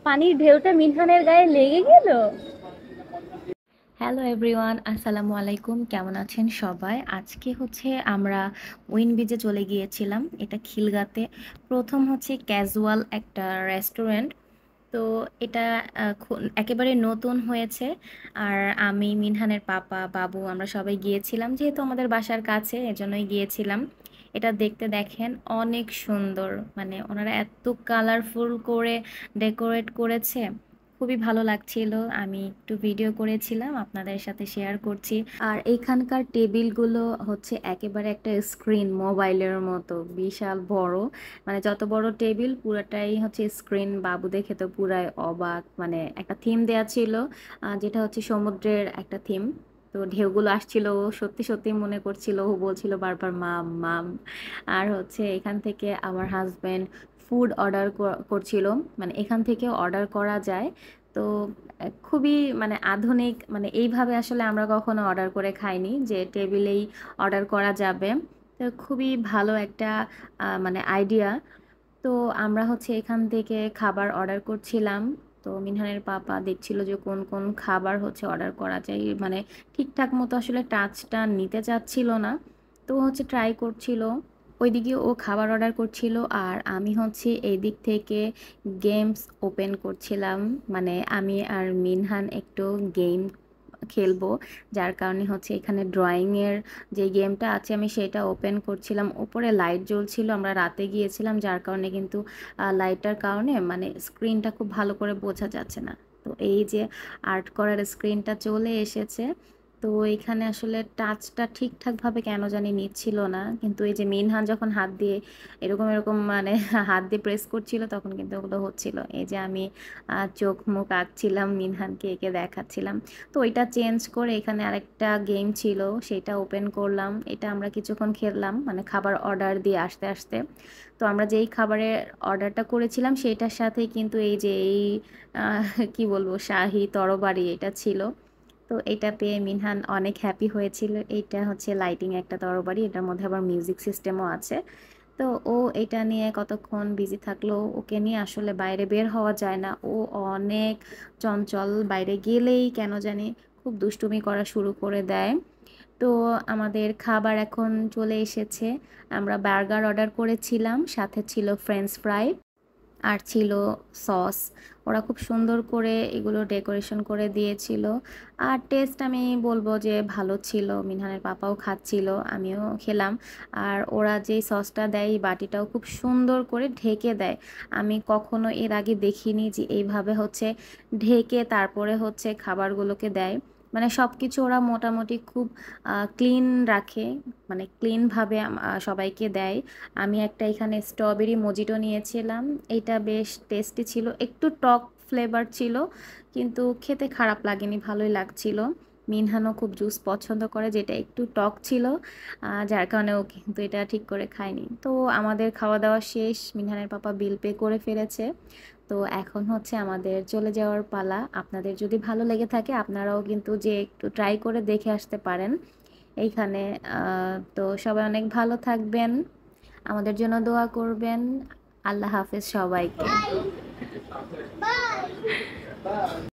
পানির ঢেউটা মিনহানের গায়ে লেগে গেল। হ্যালো এভরিওয়ান, আসসালামু আলাইকুম। কেমন আছেন সবাই? আজকে হচ্ছে আমরা উইন বিচে চলে গিয়েছিলাম, এটা খিলগাতে। প্রথম হচ্ছে ক্যাজুয়াল একটা রেস্টুরেন্ট। তো এটা একেবারে নতুন হয়েছে। আর আমি, মিনহানের পাপা, বাবু আমরা সবাই গিয়েছিলাম, যেহেতু আমাদের বাসার কাছে এজন্যই গিয়েছিলাম। এটা দেখতে দেখেন অনেক সুন্দর, মানে ওনারা এত কালারফুল করে ডেকোরেট করেছে, খুবই ভালো লাগছিল। আমি একটু ভিডিও করেছিলাম, আপনাদের সাথে শেয়ার করছি। আর এখানকার টেবিলগুলো হচ্ছে একেবারে একটা স্ক্রিন, মোবাইলের মতো বিশাল বড়। মানে যত বড় টেবিল পুরাটাই হচ্ছে স্ক্রিন। বাবু দেখে তো পুরাই অবাক, মানে একটা থিম দেয়া ছিল, যেটা হচ্ছে সমুদ্রের একটা থিম। তো ঢেউগুলো আসছিল, ও সত্যি সত্যি মনে করছিল, ও বলছিল বারবার মাম মাম। আর হচ্ছে এখান থেকে আমার হাজবেন্ড ফুড অর্ডার করছিল, মানে এখান থেকে অর্ডার করা যায়। তো খুবই মানে আধুনিক, মানে এইভাবে আসলে আমরা কখনো অর্ডার করে খাইনি, যে টেবিলেই অর্ডার করা যাবে। তো খুবই ভালো একটা মানে আইডিয়া। তো আমরা হচ্ছে এখান থেকে খাবার অর্ডার করছিলাম। তো মিনহানের পাপা দেখছিল যে কোন কোন খাবার হচ্ছে অর্ডার করা যায়, মানে ঠিকঠাক মতো আসলে টাচটা নিতে চাচ্ছিল না। তো হচ্ছে ট্রাই করছিল, ওইদিকে ও খাবার অর্ডার করছিল, আর আমি হচ্ছে এই দিক থেকে গেমস ওপেন করছিলাম। মানে আমি আর মিনহান একটু গেম খেলবো, যার কারণে হচ্ছে এখানে ড্রয়িংয়ের যে গেমটা আছে আমি সেটা ওপেন করছিলাম। উপরে লাইট জ্বলছিল, আমরা রাতে গিয়েছিলাম, যার কারণে কিন্তু লাইটটার কারণে মানে স্ক্রিনটা খুব ভালো করে বোঝা যাচ্ছে না। তো এই যে আর্ট করার স্ক্রিনটা চলে এসেছে। তো এখানে আসলে টাচটা ঠিকঠাকভাবে কেন জানি নিচ্ছিল না, কিন্তু এই যে মিনহান যখন হাত দিয়ে এরকম এরকম মানে হাত দিয়ে প্রেস করছিল, তখন কিন্তু ওগুলো হচ্ছিল। এই যে আমি চোখ মুখ আঁকছিলাম, মিনহানকে এঁকে দেখাচ্ছিলাম। তো ওইটা চেঞ্জ করে এখানে আরেকটা গেম ছিল, সেটা ওপেন করলাম। এটা আমরা কিছুক্ষণ খেললাম, মানে খাবার অর্ডার দিয়ে আসতে আসতে। তো আমরা যেই খাবারের অর্ডারটা করেছিলাম সেটার সাথে কিন্তু এই যে এই কি বলবো, শাহি তরবারি এটা ছিল। তো এটা পেয়ে মিনহান অনেক হ্যাপি হয়েছিল। এইটা হচ্ছে লাইটিং একটা তরবারি, এটার মধ্যে আবার মিউজিক সিস্টেমও আছে। তো ও এটা নিয়ে কতক্ষণ বিজি থাকলো, ওকে নিয়ে আসলে বাইরে বের হওয়া যায় না, ও অনেক চঞ্চল। বাইরে গেলেই কেন জানি খুব দুষ্টুমি করা শুরু করে দেয়। তো আমাদের খাবার এখন চলে এসেছে। আমরা বার্গার অর্ডার করেছিলাম, সাথে ছিল ফ্রেঞ্চ ফ্রাই আর ছিল সস। ওরা খুব সুন্দর করে এগুলো ডেকোরেশন করে দিয়েছিল। আর টেস্ট আমি বলবো যে ভালো ছিল, মিনহানের পাপাও খাচ্ছিল, আমিও খেলাম। আর ওরা যেই সসটা দেয়, এই বাটিটাও খুব সুন্দর করে ঢেকে দেয়। আমি কখনো এর আগে দেখিনি যে এইভাবে হচ্ছে ঢেকে তারপরে হচ্ছে খাবারগুলোকে দেয়। মানে সব কিছু ওরা মোটামুটি খুব ক্লিন রাখে, মানে ক্লিনভাবে সবাইকে দেয়। আমি একটা এখানে স্ট্রবেরি মজিটো নিয়েছিলাম, এটা বেশ টেস্টি ছিল, একটু টক ফ্লেভার ছিল, কিন্তু খেতে খারাপ লাগেনি, ভালোই লাগছিল। মিনহানও খুব জুস পছন্দ করে, যেটা একটু টক ছিল, যার কারণে ও কিন্তু এটা ঠিক করে খায়নি। তো আমাদের খাওয়া দাওয়া শেষ, মিনহানের পাপা বিল পে করে ফেলেছে। তো এখন হচ্ছে আমাদের চলে যাওয়ার পালা। আপনাদের যদি ভালো লেগে থাকে আপনারাও কিন্তু যে একটু ট্রাই করে দেখে আসতে পারেন এইখানে। তো সবাই অনেক ভালো থাকবেন, আমাদের জন্য দোয়া করবেন। আল্লাহ হাফেজ সবাইকে।